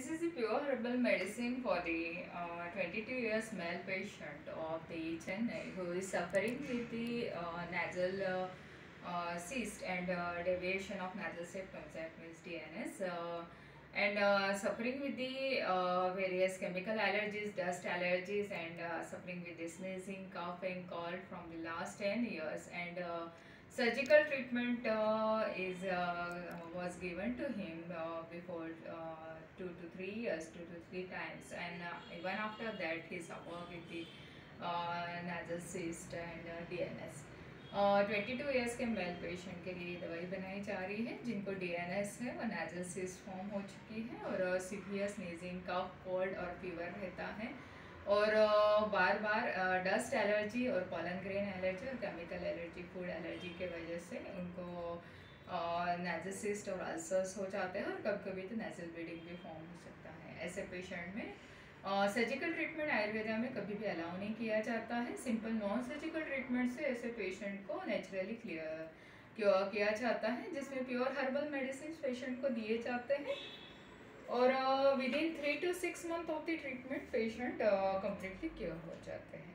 This is the pure herbal medicine for the 22 years male patient of the Chennai who is suffering with the nasal cyst and deviation of nasal septum, that means DNS, and suffering with the various chemical allergies, dust allergies, and suffering with the sneezing, cough, and cold from the last 10 years. And surgical treatment was given to him before 2 to 3 years, 2 to 3 times, and even after that he suffered with the nasal cyst and DNS. 22 years के male patient के लिए दवाई बनाई जा रही है जिनको DNS है और नाजल सिस्ट फॉर्म हो चुकी है और सीवियर स्नीजिंग, कफ, कोल्ड और फीवर रहता है और बार बार डस्ट एलर्जी और पॉलन ग्रेन एलर्जी और केमिकल एलर्जी, फूड एलर्जी के वजह से उनको नाजल सिस्ट और अल्सर्स हो जाते हैं और कभी कभी तो नेजल ब्लीडिंग भी फॉर्म हो सकता है। ऐसे पेशेंट में सर्जिकल ट्रीटमेंट आयुर्वेदा में कभी भी अलाउ नहीं किया जाता है। सिंपल नॉन सर्जिकल ट्रीटमेंट से ऐसे पेशेंट को नेचुरली क्योर किया जाता है, जिसमें प्योर हर्बल मेडिसिन पेशेंट को दिए जाते हैं और within 3 to 6 month of the treatment patient completely cure हो जाते हैं।